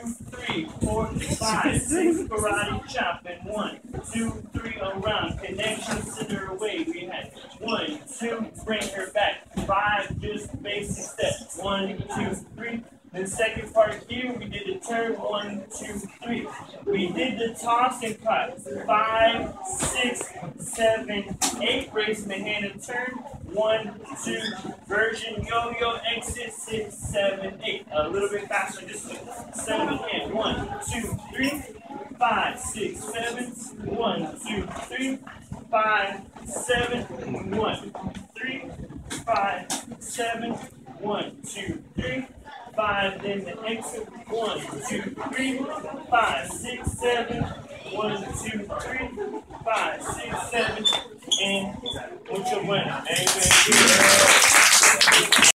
3, 4, 5, 6, karate chop, and 1, 2, 3, around, connection, send her away. We had 1, 2, bring her back, 5, just basic steps, 1, 2, 3. The second part here, we did the turn, 1, 2, 3. We did the toss and clap, 5, 6, 7, 8. Raising the hand and turn, 1, 2. Version yo-yo exit, 6, 7, 8. A little bit faster, just 7 again. 1, 2, 3, 5, 6, 7. 1, 2, 3, 5, 7. 1, 3, 5, 7. 1, 2, 3. 5, then the exit, 1, 2, 3, 5, 6, 7, 1, 2, 3, 5, 6, 7, and mucho bueno. Amen.